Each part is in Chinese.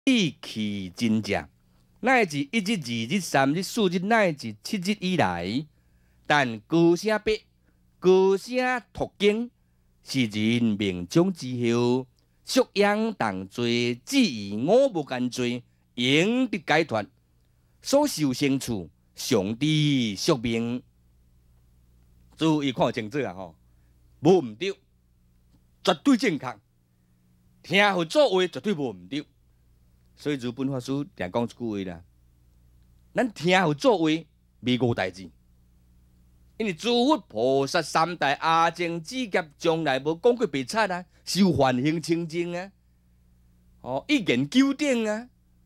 意气真正，乃至一日、二日、三日、四日，乃至七日以来，但高声八，高声读经，是人命中之后，宿养同罪，至于我无干罪，应得解脱，所受生处，上帝宿命。注意看清楚啊！吼，无毋对，绝对正确。听佛祖话绝对无毋对。所以如本法师常讲一句话啦：咱听佛祖话，未误代志。因为诸佛菩萨三代阿僧只劫从来无讲过白贼啊，修梵行清净啊，一言九鼎啊，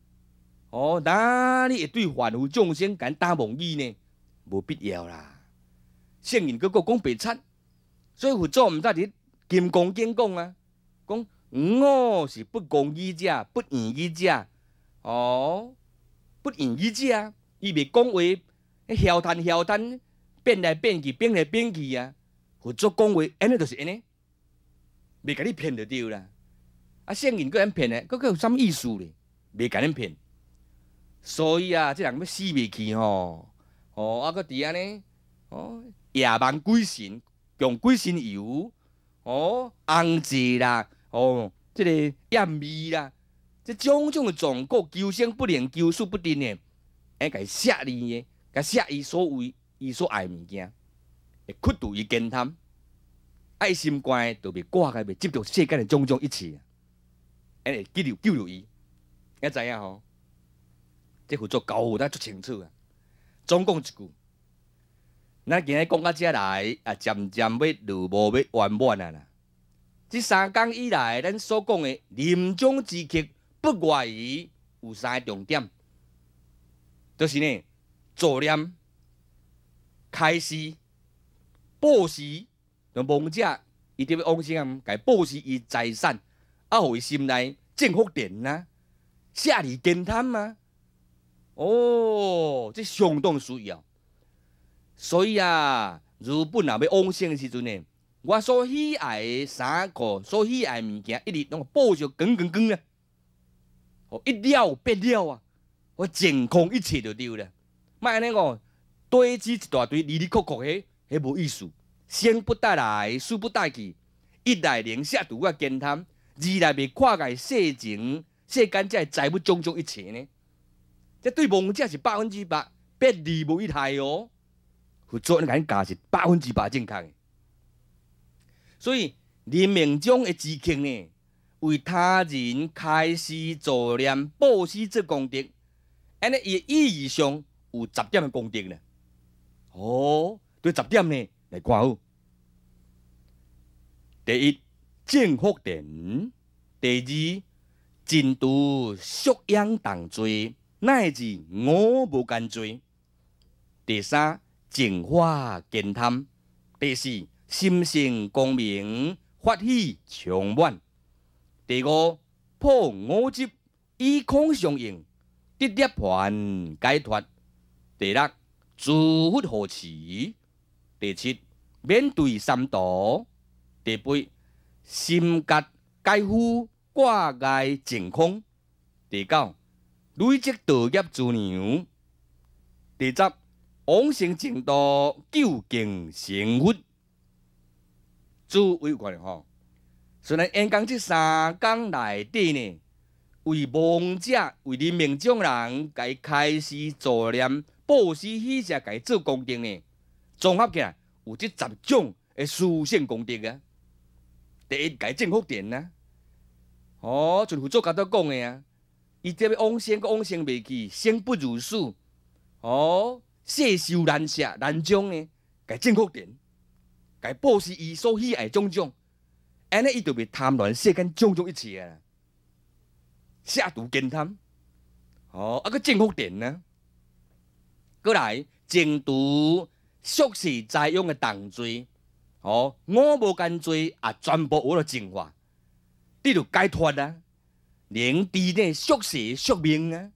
哪里会对凡夫众生敢打妄语呢？无必要啦。圣人佫讲白贼，所以佛祖毋知伫金刚经讲啊，讲我是不公义者，不义义者，不义义者，伊袂讲话，晓谈。变来变去，变来变去啊！佛祖讲话，安尼就是安尼，袂甲你骗就对啦。啊，圣人佫安骗诶，佫有啥物意思咧？袂甲恁骗。所以啊，这人要死袂去吼，佫伫安尼，夜梦鬼神，用鬼神油，红字啦，这个艳味啦，这种种诶状果，求生不能，求死不定诶，甲伊写你诶，甲写伊所为。伊所爱物件，会屈度伊健谈，爱心关就袂挂开，袂执着世间的种种一切，会救着伊。要知影吼，这佛祖交代足清楚啊。总讲一句，咱今日讲到遮来，渐渐要如无要圆满啊啦。这3工以来，咱所讲的临终之刻，不外于有3个重点，就是呢，助念。开示、布施，让亡者伊伫要往生，甲布施伊财产，互伊心内正福田呐，舍利健谈啊，这相当需要。所以啊，如本若要往生的时阵呢，我所喜爱的3个所喜爱物件，一日拢布施光啊，一了百了啊，我净空一切就对了，莫安尼哦。堆积一大堆，离离曲曲迄无意思。生不带来，死不带去。一来能舍度我健谈，二来袂看界世情世间这财物种种一切呢。这对亡者是100%，百利无一害哦。佛祖你甲恁教是100%正确的。所以临命终的时刻呢，为他人开示助念、布施做功德，安尼伊意义上有10点的功德呢。对10点呢来看好。第一，正福田；第二，尽度宿养同罪，乃至我无干罪；第三，净化健谈；第四，心性光明，法喜充满；第五，破五执，以空相应，得涅槃解脱；第六，诸佛护持，第七，免对三毒；第八，心觉解苦，挂碍净空；第九，累积道业资粮；第十，往生净土，究竟成佛。诸位观众吼，虽然演讲这3工内底呢，为亡者、为临命终人，甲伊开示助念。布施喜舍，甲伊做功德呢，综合起来有这10种的殊胜功德啊。第一，甲伊正福田啊，像佛祖甲咱讲的啊，伊这要往生，佫往生袂去，生不如死，世受难舍难终呢，甲伊正福田，甲伊布施伊所喜爱种种，安尼伊就袂贪恋世间种种一切啊，舍度健谈，佫正福田啊。过来净除宿世在用的重罪，我无干罪全部我都净化，你就解脱啊，能治呢宿世宿命啊，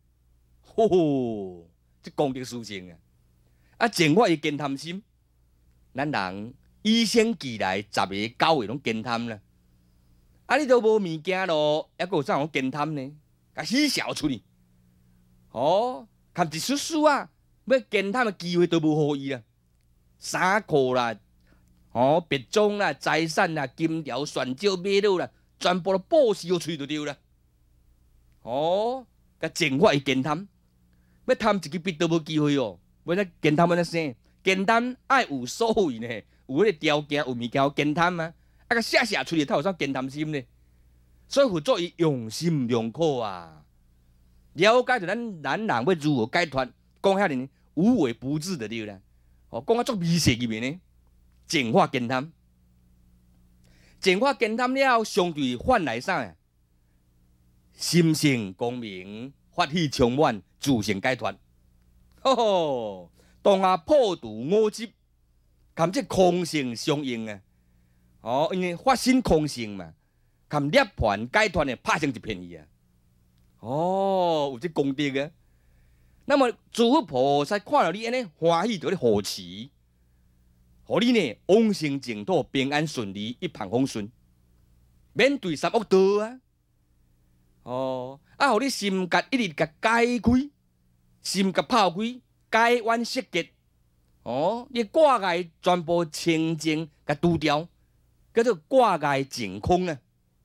这功德殊胜啊！净化伊健谈心，咱人以生俱来10个9个拢健谈啦，你都无物件咯，还佫有啥好健谈呢？ 甲喜笑出去。哦，含一出事啊，要见他的机会都无互伊啊，衫裤啦，哦，别种啦，财产啦，金条、选酒、马路啦，全部都报销出就对啦。哦，甲净化伊健谈，要贪一支笔都无机会哦。要再健谈要怎生？健谈爱有所谓呢，有迄个条件，有物件有健谈啊，啊甲写出去，他有啥健谈心呢？所以辅助伊用心良苦啊。了解着咱人要如何解脱，讲遐尼无微不至的对啦。哦，讲啊足微细入面呢，净化健谈，净化健谈了，相对换来啥呀？心性光明，法喜充满，自性解脱。吼吼，当下破除五执，含这空性相应啊。哦，因为发心空性嘛，含涅槃解脱呢，拍成一片去啊。哦，有这功德啊！那么诸佛菩萨看到你安尼欢喜，就咧护持，互你呢往生净土，平安顺利，一帆风顺，免对三恶道啊！哦，啊，互你心结一日甲解开，心结泡开，解冤释结。哦，你挂碍全部清净甲除掉，叫做挂碍净空啊！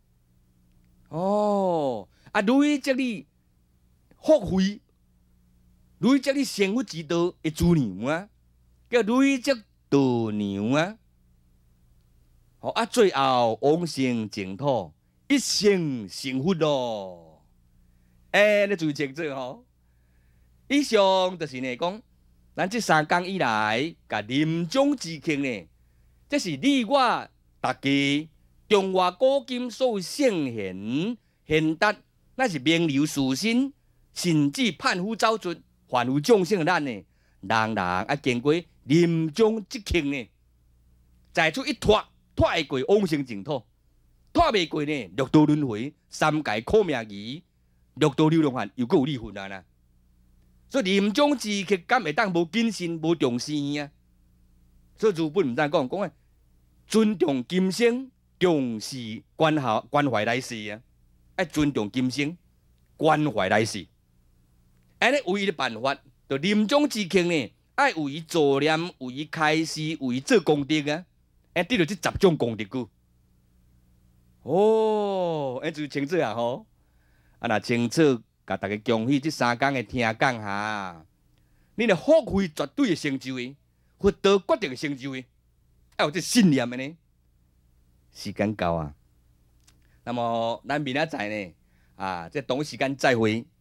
哦。啊，累积你福慧，累积你成佛之道的资粮啊，叫累积道粮啊。好啊，最后往生净土，一生成佛咯。你注意清楚吼。以上就是呢讲，咱这3天以来，甲临终之庆呢，这是你我大家中华古今所有圣贤贤达。那是名流殊心，甚至叛虎走卒、凡夫众生的咱呢，人人啊经过临终即刻呢，再出一脱会过往生净土，脱袂过呢，六道轮回、三界苦命鱼、六道流浪汉又搁有离婚啊啦。所以临终之刻，敢会当无谨慎、无重视啊？所以儒本毋知讲啊，尊重今生，重视关怀来世啊。爱尊重今生，关怀来世。安尼唯一的办法，就临终之刻呢，爱为伊做念，为伊开示，为伊做功德啊！得到这10种功德句。哦，注清楚啊吼！啊，若清楚，甲大家恭喜这3天的听讲哈，你的福慧绝对会成就的，佛道决定会成就的，要有这信念的呢。时间到啊！那么咱明仔载呢，这同一时间再会。